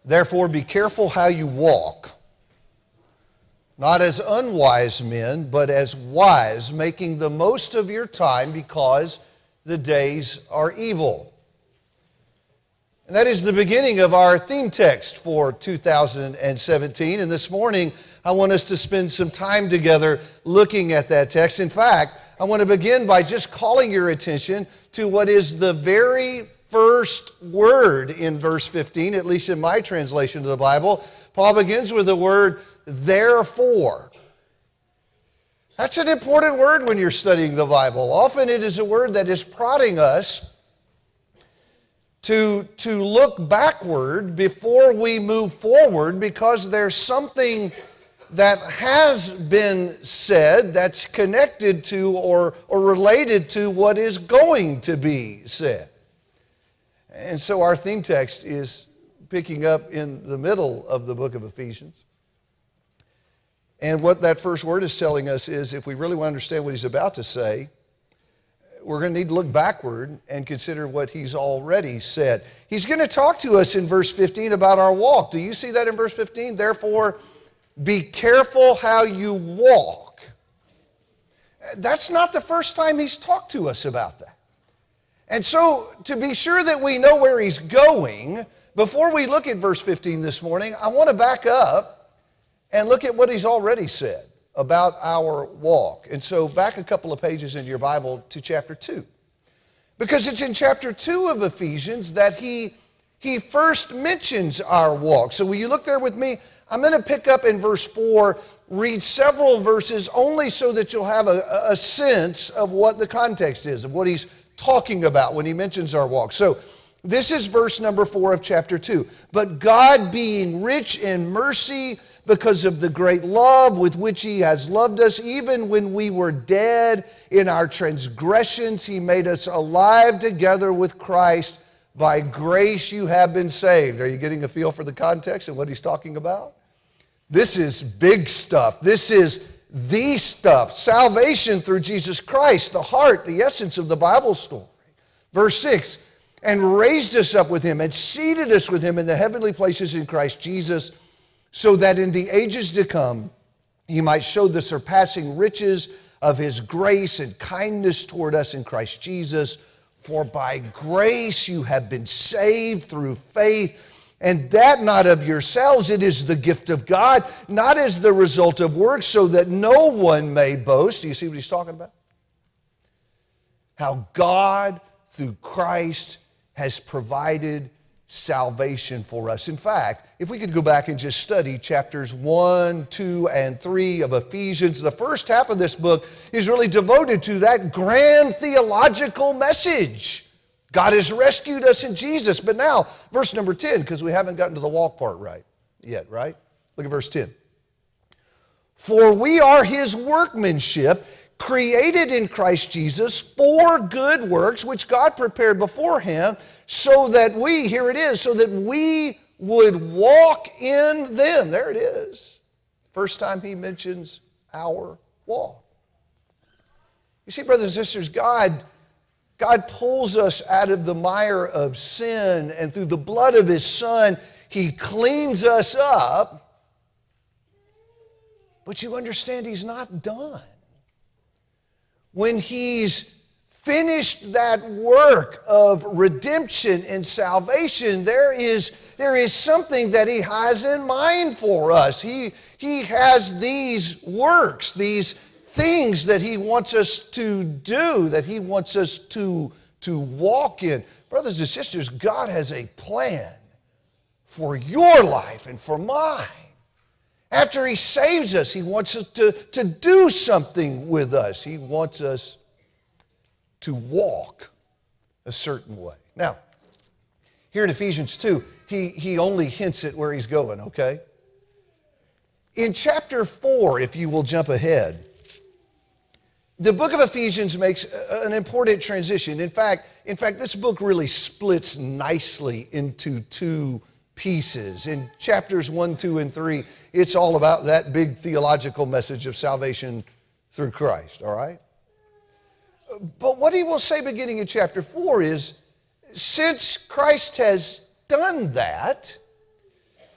Therefore, be careful how you walk, not as unwise men, but as wise, making the most of your time because the days are evil. And that is the beginning of our theme text for 2017. And this morning, I want us to spend some time together looking at that text. In fact, I want to begin by just calling your attention to what is the very first word in verse 15, at least in my translation of the Bible. Paul begins with the word therefore. That's an important word when you're studying the Bible. Often it is a word that is prodding us to look backward before we move forward, because there's something that has been said that's connected to or related to what is going to be said. And so our theme text is picking up in the middle of the book of Ephesians. And what that first word is telling us is, if we really want to understand what he's about to say, we're going to need to look backward and consider what he's already said. He's going to talk to us in verse 15 about our walk. Do you see that in verse 15? Therefore, be careful how you walk. That's not the first time he's talked to us about that. And so, to be sure that we know where he's going, before we look at verse 15 this morning, I want to back up and look at what he's already said about our walk. And so, back a couple of pages in your Bible to chapter 2. Because it's in chapter 2 of Ephesians that he first mentions our walk. So will you look there with me? I'm going to pick up in verse 4, read several verses only so that you'll have a sense of what the context is, of what he's talking about when he mentions our walk. So this is verse number 4 of chapter 2. But God, being rich in mercy, because of the great love with which he has loved us, even when we were dead in our transgressions, he made us alive together with Christ. By grace you have been saved. Are you getting a feel for the context and what he's talking about? This is big stuff. This is the stuff. Salvation through Jesus Christ, the heart, the essence of the Bible story. Verse 6, and raised us up with him and seated us with him in the heavenly places in Christ Jesus, so that in the ages to come he might show the surpassing riches of his grace and kindness toward us in Christ Jesus. For by grace you have been saved through faith, and that not of yourselves, it is the gift of God, not as the result of works, so that no one may boast. Do you see what he's talking about? How God, through Christ, has provided salvation for us. In fact, if we could go back and just study chapters 1, 2, and 3 of Ephesians, the first half of this book is really devoted to that grand theological message. God has rescued us in Jesus. But now, verse number 10, because we haven't gotten to the walk part right yet, right? Look at verse 10. For we are his workmanship, created in Christ Jesus for good works, which God prepared beforehand, so that we, here it is, so that we would walk in them. There it is. First time he mentions our walk. You see, brothers and sisters, God pulls us out of the mire of sin, and through the blood of his Son, he cleans us up. But you understand, he's not done. When he's finished that work of redemption and salvation, there is something that he has in mind for us. He has these works, these things that he wants us to do, that he wants us to walk in. Brothers and sisters, God has a plan for your life and for mine. After he saves us, he wants us to do something with us. He wants us to walk a certain way. Now, here in Ephesians 2, he only hints at where he's going, okay? In chapter 4, if you will jump ahead, the book of Ephesians makes an important transition. In fact, this book really splits nicely into two pieces. In chapters 1, 2, and 3, it's all about that big theological message of salvation through Christ, all right? But what he will say beginning in chapter 4 is, since Christ has done that,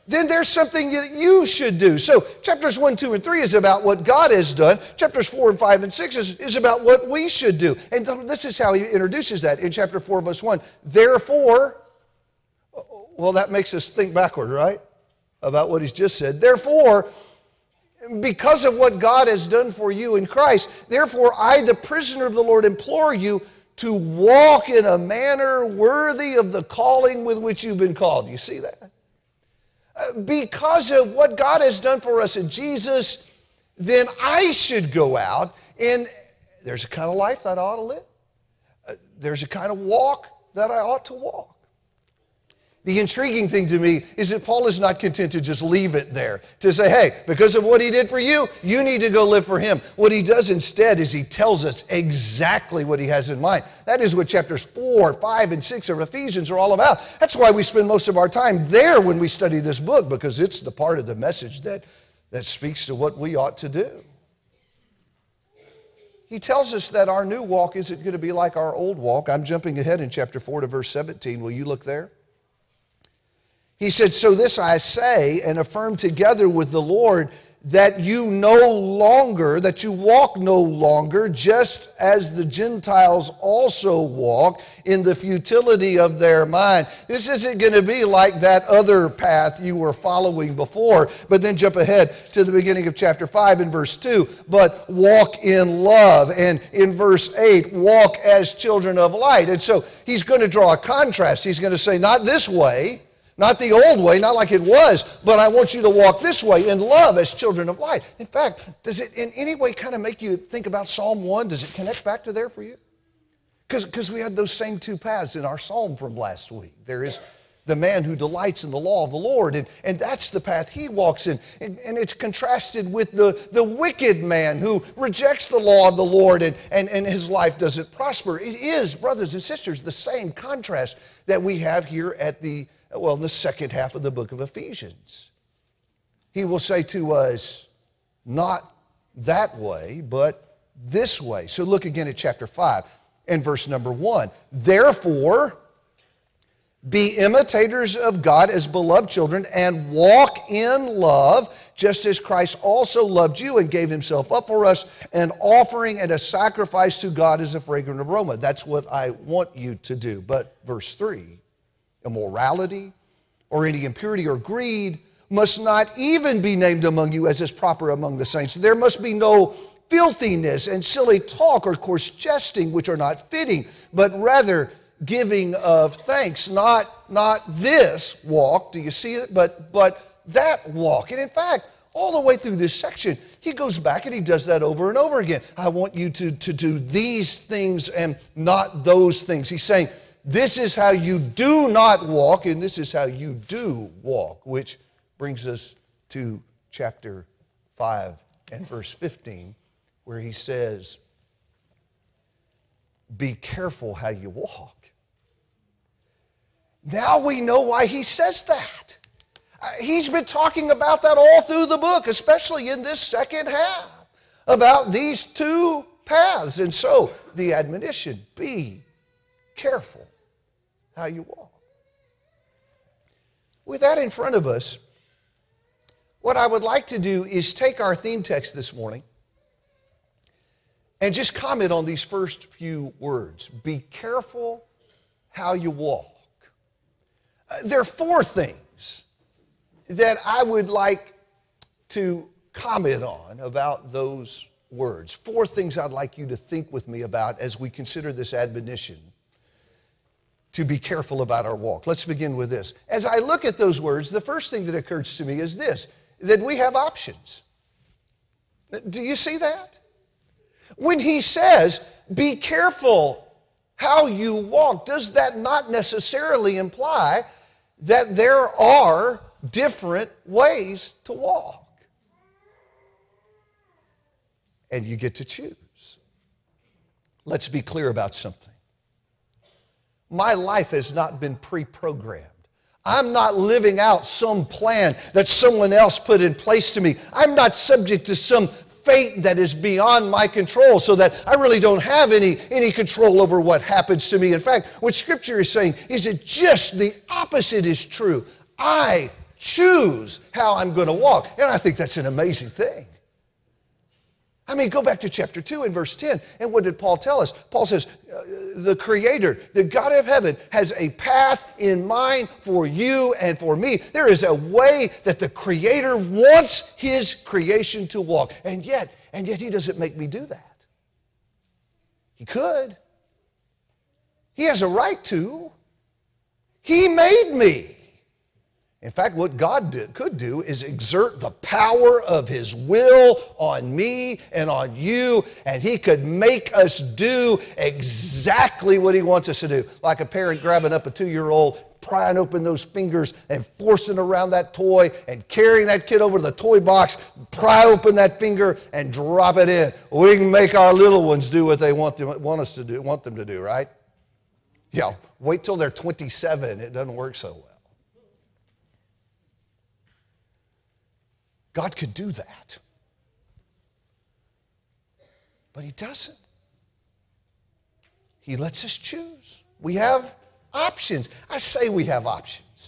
then there's something that you should do. So chapters 1, 2, and 3 is about what God has done. Chapters 4 and 5 and 6 is about what we should do. And this is how he introduces that in chapter 4, verse 1. Therefore, well, that makes us think backward, right? About what he's just said. Therefore, because of what God has done for you in Christ, therefore I, the prisoner of the Lord, implore you to walk in a manner worthy of the calling with which you've been called. You see that? Because of what God has done for us in Jesus, then I should go out, and there's a kind of life that I ought to live. There's a kind of walk that I ought to walk. The intriguing thing to me is that Paul is not content to just leave it there, to say, hey, because of what he did for you, you need to go live for him. What he does instead is he tells us exactly what he has in mind. That is what chapters 4, 5, and 6 of Ephesians are all about. That's why we spend most of our time there when we study this book, because it's the part of the message that speaks to what we ought to do. He tells us that our new walk isn't going to be like our old walk. I'm jumping ahead in chapter 4 to verse 17. Will you look there? He said, so this I say and affirm together with the Lord, that you walk no longer just as the Gentiles also walk in the futility of their mind. This isn't going to be like that other path you were following before. But then jump ahead to the beginning of chapter 5 and verse 2. But walk in love. And in verse 8, walk as children of light. And so he's going to draw a contrast. He's going to say, not this way, not the old way, not like it was, but I want you to walk this way in love as children of light. In fact, does it in any way kind of make you think about Psalm 1? Does it connect back to there for you? Because we had those same two paths in our psalm from last week. There is the man who delights in the law of the Lord, and that's the path he walks in. And it's contrasted with the wicked man who rejects the law of the Lord and his life doesn't prosper. It is, brothers and sisters, the same contrast that we have here in the second half of the book of Ephesians. He will say to us, not that way, but this way. So look again at chapter 5 and verse number 1. Therefore, be imitators of God as beloved children and walk in love, just as Christ also loved you and gave himself up for us, an offering and a sacrifice to God as a fragrant aroma. That's what I want you to do. But verse 3, immorality or any impurity or greed must not even be named among you as is proper among the saints. There must be no filthiness and silly talk or coarse jesting, which are not fitting, but rather giving of thanks. Not this walk, do you see it? But that walk. And in fact, all the way through this section, he goes back and he does that over and over again. I want you to do these things and not those things. He's saying, this is how you do not walk, and this is how you do walk, which brings us to chapter 5 and verse 15, where he says, be careful how you walk. Now we know why he says that. He's been talking about that all through the book, especially in this second half, about these two paths. And so the admonition, be careful how you walk. With that in front of us, what I would like to do is take our theme text this morning and just comment on these first few words. Be careful how you walk. There are four things that I would like to comment on about those words. Four things I'd like you to think with me about as we consider this admonition to be careful about our walk. Let's begin with this. As I look at those words, the first thing that occurs to me is this, that we have options. Do you see that? When he says, be careful how you walk, does that not necessarily imply that there are different ways to walk? And you get to choose. Let's be clear about something. My life has not been pre-programmed. I'm not living out some plan that someone else put in place to me. I'm not subject to some fate that is beyond my control, so that I really don't have any control over what happens to me. In fact, what Scripture is saying is that just the opposite is true. I choose how I'm going to walk. And I think that's an amazing thing. I mean, go back to chapter 2 and verse 10. And what did Paul tell us? Paul says, the Creator, the God of heaven, has a path in mind for you and for me. There is a way that the Creator wants His creation to walk. And yet He doesn't make me do that. He could. He has a right to. He made me. In fact, what God could do is exert the power of His will on me and on you, and He could make us do exactly what He wants us to do. Like a parent grabbing up a 2-year-old, prying open those fingers and forcing around that toy and carrying that kid over to the toy box, pry open that finger and drop it in. We can make our little ones do what they want them to do, right? Yeah, wait till they're 27. It doesn't work so well. God could do that. But He doesn't. He lets us choose. We have options. I say we have options.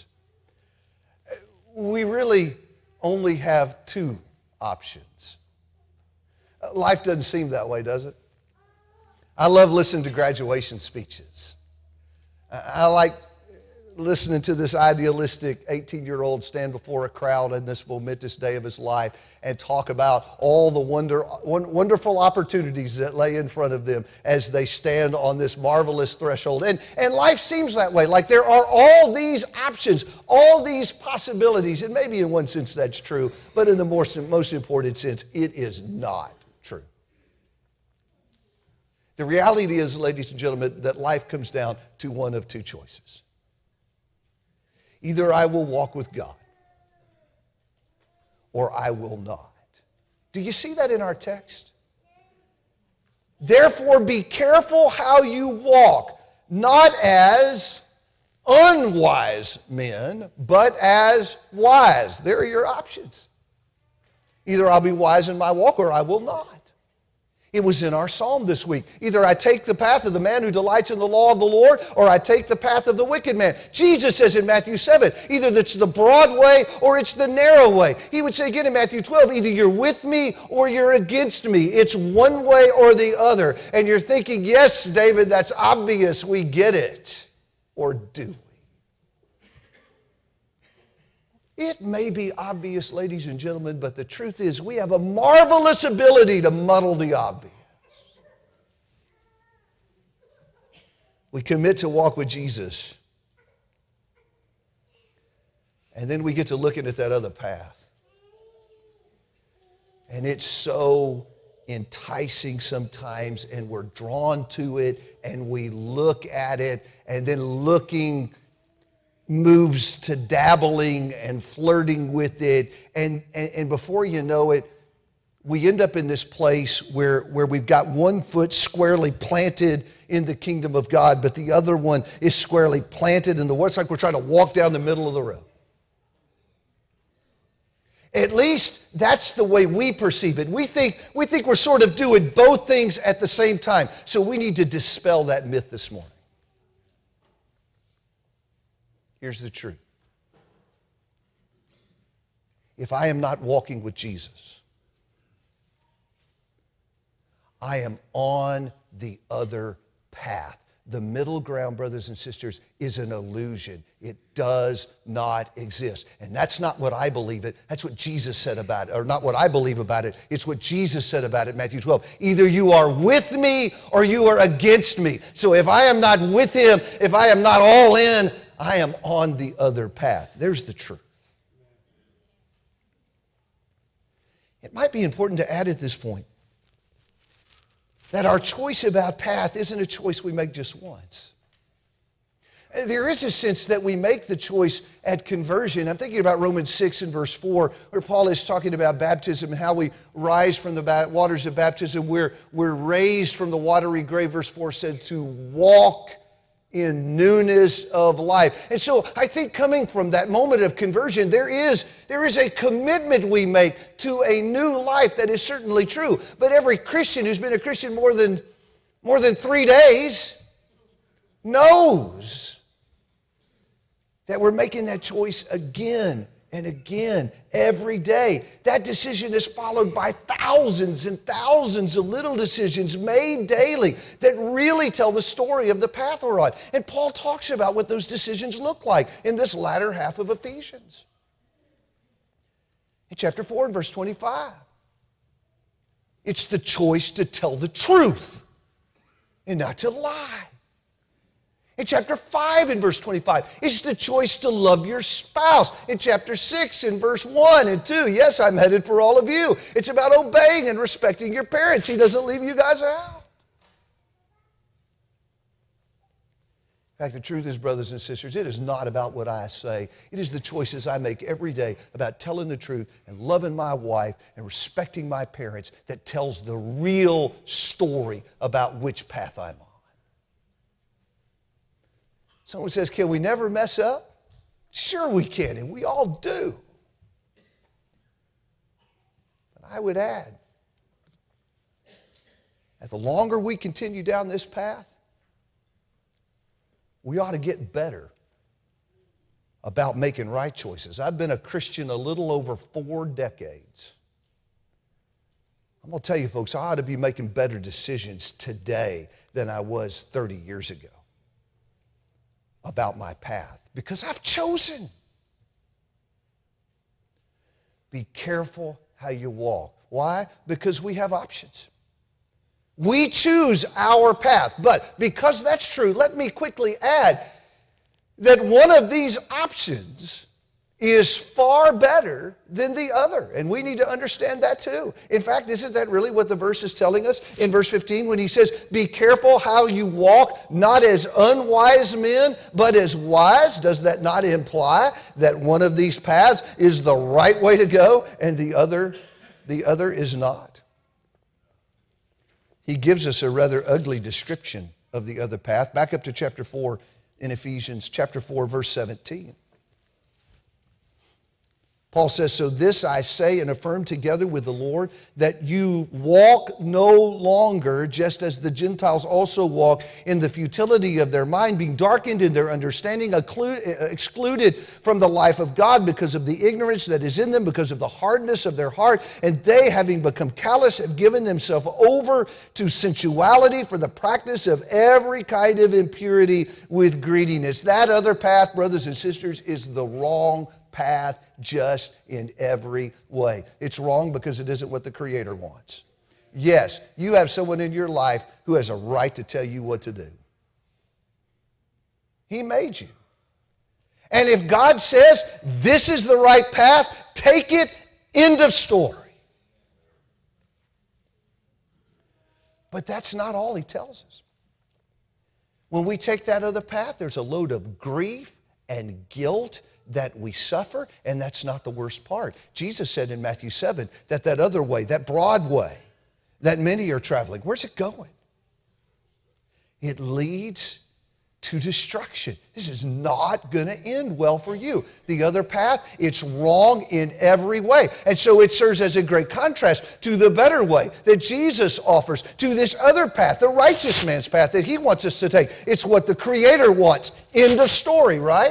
We really only have 2 options. Life doesn't seem that way, does it? I love listening to graduation speeches. I like listening to this idealistic 18-year-old stand before a crowd in this momentous day of his life and talk about all the wonderful opportunities that lay in front of them as they stand on this marvelous threshold. And life seems that way, like there are all these options, all these possibilities, and maybe in one sense that's true, but in the most important sense, it is not true. The reality is, ladies and gentlemen, that life comes down to one of 2 choices. Either I will walk with God or I will not. Do you see that in our text? Therefore, be careful how you walk, not as unwise men, but as wise. There are your options. Either I'll be wise in my walk or I will not. It was in our psalm this week. Either I take the path of the man who delights in the law of the Lord, or I take the path of the wicked man. Jesus says in Matthew 7, either it's the broad way or it's the narrow way. He would say again in Matthew 12, either you're with me or you're against me. It's one way or the other. And you're thinking, yes, David, that's obvious. We get it. Or do we? It may be obvious, ladies and gentlemen, but the truth is we have a marvelous ability to muddle the obvious. We commit to walk with Jesus, and then we get to looking at that other path. And it's so enticing sometimes, and we're drawn to it, and we look at it, and then looking moves to dabbling and flirting with it. And before you know it, we end up in this place where we've got one foot squarely planted in the kingdom of God, but the other one is squarely planted in the world. It's like we're trying to walk down the middle of the road. At least that's the way we perceive it. We think we're sort of doing both things at the same time. So we need to dispel that myth this morning. Here's the truth. If I am not walking with Jesus, I am on the other path. The middle ground, brothers and sisters, is an illusion. It does not exist. And that's not what I believe it. That's what Jesus said about it. Or not what I believe about it. It's what Jesus said about it in Matthew 12. Either you are with me or you are against me. So if I am not with Him, if I am not all in, I am on the other path. There's the truth. It might be important to add at this point that our choice about path isn't a choice we make just once. There is a sense that we make the choice at conversion. I'm thinking about Romans 6 and verse 4, where Paul is talking about baptism and how we rise from the waters of baptism. We're raised from the watery grave, verse 4 said, to walk in newness of life. And so I think coming from that moment of conversion, there is a commitment we make to a new life that is certainly true. But every Christian who's been a Christian more than 3 days knows that we're making that choice again and again every day. That decision is followed by thousands and thousands of little decisions made daily that really tell the story of the path we're on. And Paul talks about what those decisions look like in this latter half of Ephesians. In chapter 4 and verse 25. It's the choice to tell the truth and not to lie. In chapter 5 and verse 25, it's the choice to love your spouse. In chapter 6 and verse 1 and 2, yes, I'm headed for all of you. It's about obeying and respecting your parents. He doesn't leave you guys out. In fact, the truth is, brothers and sisters, it is not about what I say. It is the choices I make every day about telling the truth and loving my wife and respecting my parents that tells the real story about which path I'm on. Someone says, can we never mess up? Sure we can, and we all do. But I would add that the longer we continue down this path, we ought to get better about making right choices. I've been a Christian a little over 4 decades. I'm going to tell you, folks, I ought to be making better decisions today than I was 30 years ago about my path, because I've chosen. Be careful how you walk. Why? Because we have options. We choose our path. But because that's true, let me quickly add that one of these options is far better than the other. And we need to understand that too. In fact, isn't that really what the verse is telling us in verse 15 when he says, be careful how you walk, not as unwise men, but as wise? Does that not imply that one of these paths is the right way to go and the other is not? He gives us a rather ugly description of the other path. Back up to chapter 4 in Ephesians, chapter 4, verse 17. Paul says, so this I say and affirm together with the Lord, that you walk no longer just as the Gentiles also walk in the futility of their mind, being darkened in their understanding, excluded from the life of God because of the ignorance that is in them, because of the hardness of their heart. And they, having become callous, have given themselves over to sensuality for the practice of every kind of impurity with greediness. That other path, brothers and sisters, is the wrong path just in every way. It's wrong because it isn't what the Creator wants. Yes, you have someone in your life who has a right to tell you what to do. He made you. And if God says this is the right path, take it, end of story. But that's not all He tells us. When we take that other path, there's a load of grief and guilt that we suffer, and that's not the worst part. Jesus said in Matthew 7 that other way, that broad way, that many are traveling, where's it going? It leads to destruction. This is not going to end well for you. The other path, it's wrong in every way. And so it serves as a great contrast to the better way that Jesus offers, to this other path, the righteous man's path that He wants us to take. It's what the Creator wants. End of story, right?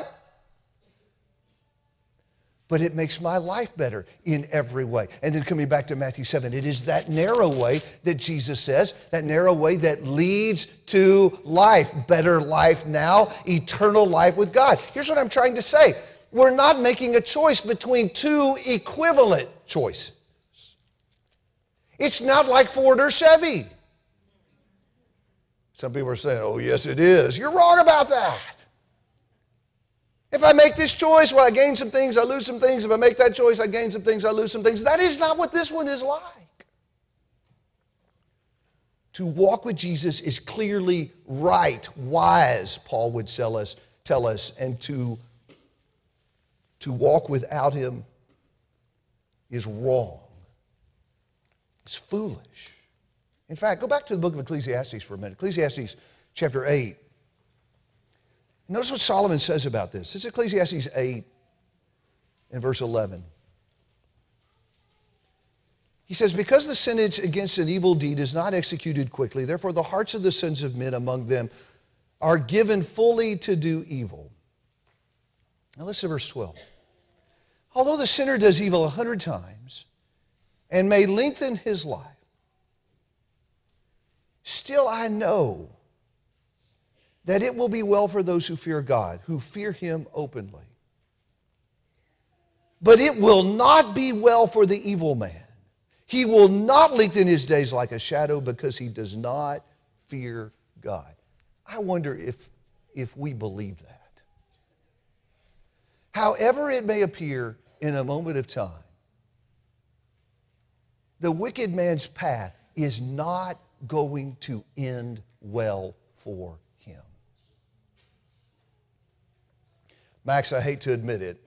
But it makes my life better in every way. And then coming back to Matthew 7, it is that narrow way that Jesus says, that narrow way that leads to life, better life now, eternal life with God. Here's what I'm trying to say. We're not making a choice between two equivalent choices. It's not like Ford or Chevy. Some people are saying, oh, yes, it is. You're wrong about that. If I make this choice, well, I gain some things, I lose some things. If I make that choice, I gain some things, I lose some things. That is not what this one is like. To walk with Jesus is clearly right, wise, Paul would tell us, and to walk without Him is wrong. It's foolish. In fact, go back to the book of Ecclesiastes for a minute. Ecclesiastes chapter 8. Notice what Solomon says about this. This is Ecclesiastes 8 and verse 11. He says, because the sentence against an evil deed is not executed quickly, therefore the hearts of the sons of men among them are given fully to do evil. Now listen to verse 12. Although the sinner does evil 100 times and may lengthen his life, still I know that it will be well for those who fear God, who fear Him openly. But it will not be well for the evil man. He will not lengthen his days like a shadow because he does not fear God. I wonder if we believe that. However it may appear in a moment of time, the wicked man's path is not going to end well for him. Max, I hate to admit it,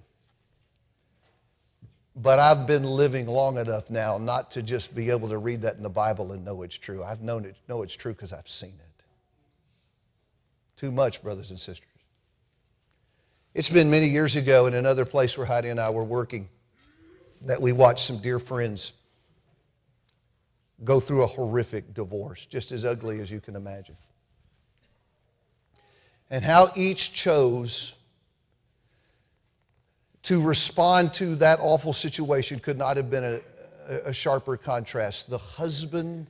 but I've been living long enough now not to just be able to read that in the Bible and know it's true. I've know it's true because I've seen it. Too much, brothers and sisters. It's been many years ago in another place where Heidi and I were working that we watched some dear friends go through a horrific divorce, just as ugly as you can imagine. And how each chose to respond to that awful situation could not have been a sharper contrast. The husband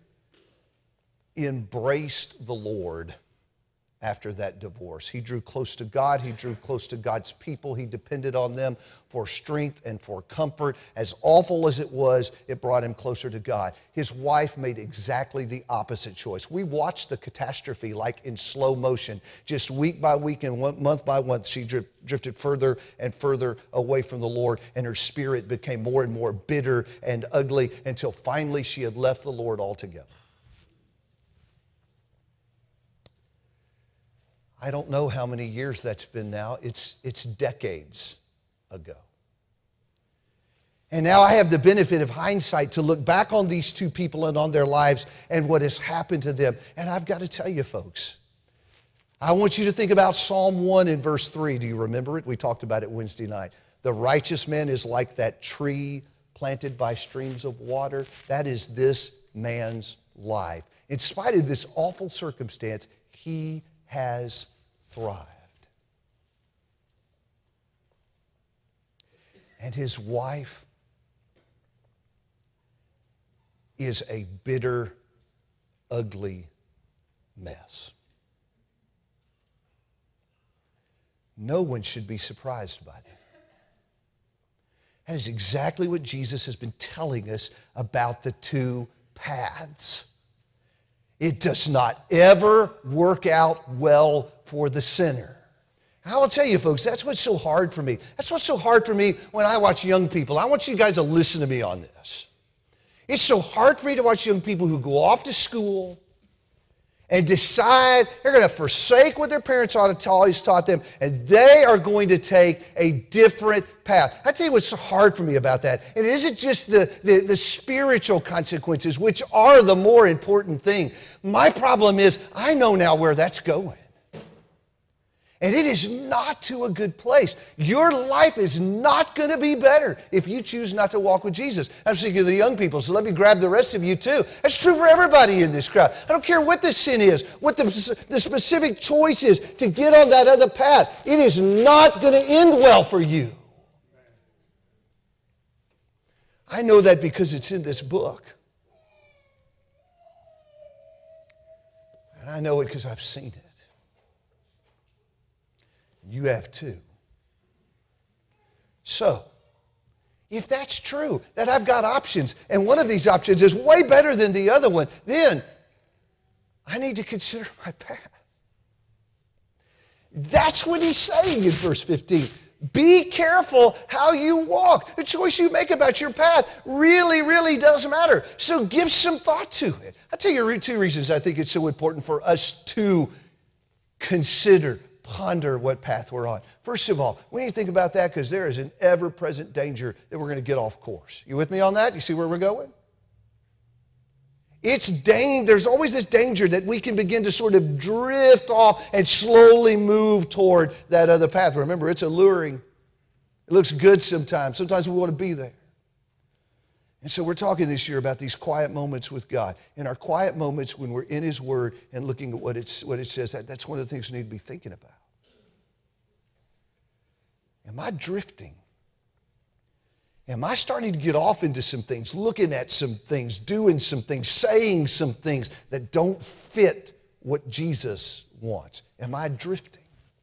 embraced the Lord after that divorce. He drew close to God. He drew close to God's people. He depended on them for strength and for comfort. As awful as it was, it brought him closer to God. His wife made exactly the opposite choice. We watched the catastrophe like in slow motion. Just week by week and month by month, she drifted further and further away from the Lord, and her spirit became more and more bitter and ugly until finally she had left the Lord altogether. I don't know how many years that's been now. It's decades ago. And now I have the benefit of hindsight to look back on these two people and on their lives and what has happened to them. And I've got to tell you, folks, I want you to think about Psalm 1 and verse 3. Do you remember it? We talked about it Wednesday night. The righteous man is like that tree planted by streams of water. That is this man's life. In spite of this awful circumstance, he has thrived. And his wife is a bitter, ugly mess. No one should be surprised by that. That is exactly what Jesus has been telling us about the two paths. It does not ever work out well for the sinner. I will tell you, folks, that's what's so hard for me. That's what's so hard for me when I watch young people. I want you guys to listen to me on this. It's so hard for me to watch young people who go off to school and decide they're going to forsake what their parents always taught them, and they are going to take a different path. I tell you what's hard for me about that. And it isn't just the spiritual consequences, which are the more important thing. My problem is I know now where that's going. And it is not to a good place. Your life is not going to be better if you choose not to walk with Jesus. I'm speaking to the young people, so let me grab the rest of you too. That's true for everybody in this crowd. I don't care what the sin is, what the specific choice is to get on that other path. It is not going to end well for you. I know that because it's in this book. And I know it because I've seen it. You have too. So, if that's true, that I've got options, and one of these options is way better than the other one, then I need to consider my path. That's what he's saying in verse 15. Be careful how you walk. The choice you make about your path really, really does matter. So give some thought to it. I'll tell you two reasons I think it's so important for us to consider, ponder what path we're on. First of all, we need to think about that because there is an ever-present danger that we're going to get off course. You with me on that? You see where we're going? There's always this danger that we can begin to sort of drift off and slowly move toward that other path. Remember, it's alluring. It looks good sometimes. Sometimes we want to be there. And so we're talking this year about these quiet moments with God. In our quiet moments when we're in His Word and looking at what it says, that's one of the things we need to be thinking about. Am I drifting? Am I starting to get off into some things, looking at some things, doing some things, saying some things that don't fit what Jesus wants? Am I drifting?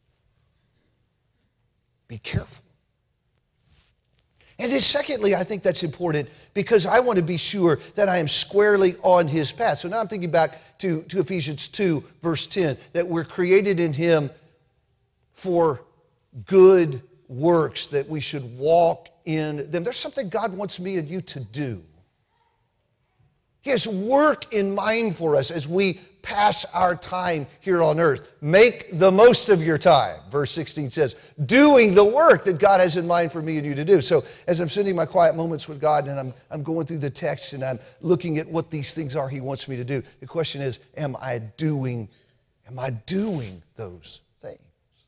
Be careful. And then secondly, I think that's important because I want to be sure that I am squarely on His path. So now I'm thinking back to Ephesians 2, verse 10, that we're created in Him for good works, that we should walk in them. There's something God wants me and you to do. He has work in mind for us as we pass our time here on earth. Make the most of your time, verse 16 says, doing the work that God has in mind for me and you to do. So as I'm spending my quiet moments with God and I'm going through the text and I'm looking at what these things are He wants me to do, the question is, am I doing those things?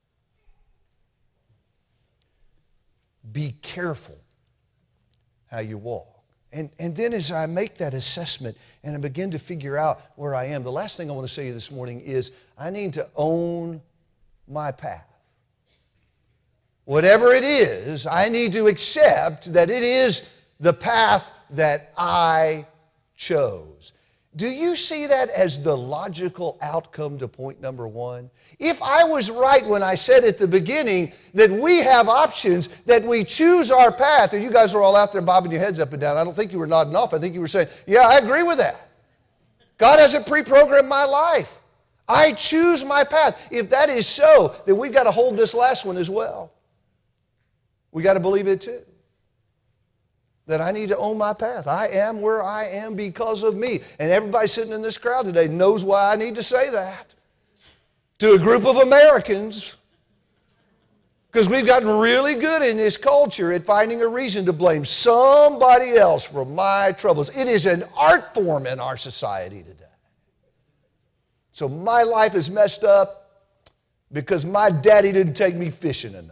Be careful how you walk. And then as I make that assessment and I begin to figure out where I am, the last thing I want to say to you this morning is I need to own my path. Whatever it is, I need to accept that it is the path that I chose. Do you see that as the logical outcome to point number one? If I was right when I said at the beginning that we have options, that we choose our path, and you guys are all out there bobbing your heads up and down. I don't think you were nodding off. I think you were saying, yeah, I agree with that. God hasn't pre-programmed my life. I choose my path. If that is so, then we've got to hold this last one as well. We got to believe it too. That I need to own my path. I am where I am because of me. And everybody sitting in this crowd today knows why I need to say that to a group of Americans. Because we've gotten really good in this culture at finding a reason to blame somebody else for my troubles. It is an art form in our society today. So my life is messed up because my daddy didn't take me fishing enough.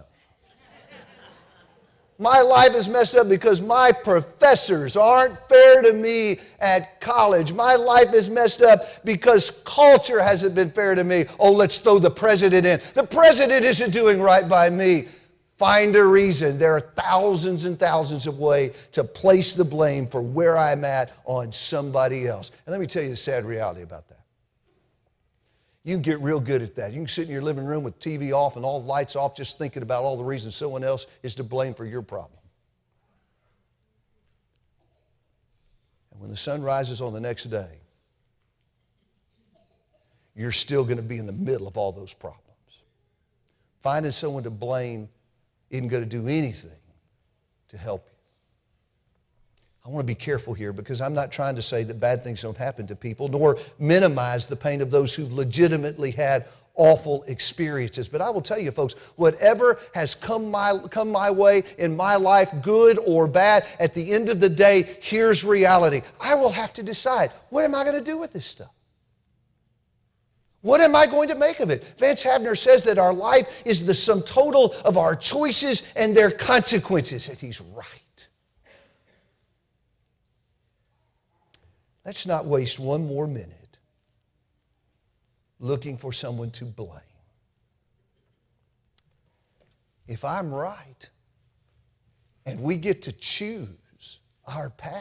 My life is messed up because my professors aren't fair to me at college. My life is messed up because culture hasn't been fair to me. Oh, let's throw the president in. The president isn't doing right by me. Find a reason. There are thousands and thousands of ways to place the blame for where I'm at on somebody else. And let me tell you the sad reality about that. You can get real good at that. You can sit in your living room with TV off and all the lights off just thinking about all the reasons someone else is to blame for your problem. And when the sun rises on the next day, you're still going to be in the middle of all those problems. Finding someone to blame isn't going to do anything to help you. I want to be careful here because I'm not trying to say that bad things don't happen to people, nor minimize the pain of those who've legitimately had awful experiences. But I will tell you, folks, whatever has come my way in my life, good or bad, at the end of the day, here's reality. I will have to decide, what am I going to do with this stuff? What am I going to make of it? Vance Havner says that our life is the sum total of our choices and their consequences, and he's right. Let's not waste one more minute looking for someone to blame. If I'm right and we get to choose our path,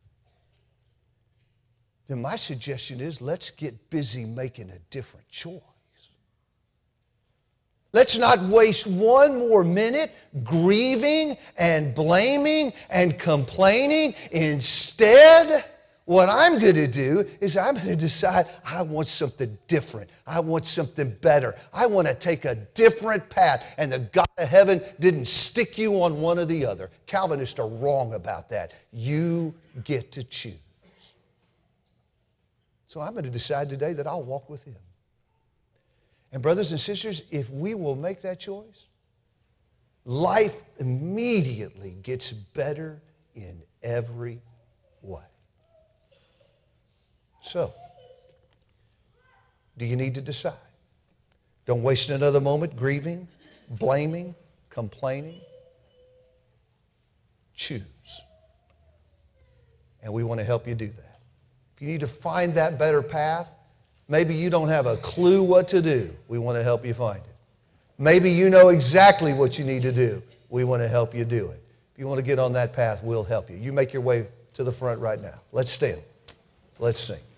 then my suggestion is let's get busy making a different choice. Let's not waste one more minute grieving and blaming and complaining. Instead, what I'm going to do is I'm going to decide I want something different. I want something better. I want to take a different path. And the God of heaven didn't stick you on one or the other. Calvinists are wrong about that. You get to choose. So I'm going to decide today that I'll walk with Him. And brothers and sisters, if we will make that choice, life immediately gets better in every way. So, do you need to decide? Don't waste another moment grieving, blaming, complaining. Choose. And we want to help you do that. If you need to find that better path, maybe you don't have a clue what to do. We want to help you find it. Maybe you know exactly what you need to do. We want to help you do it. If you want to get on that path, we'll help you. You make your way to the front right now. Let's stand. Let's sing.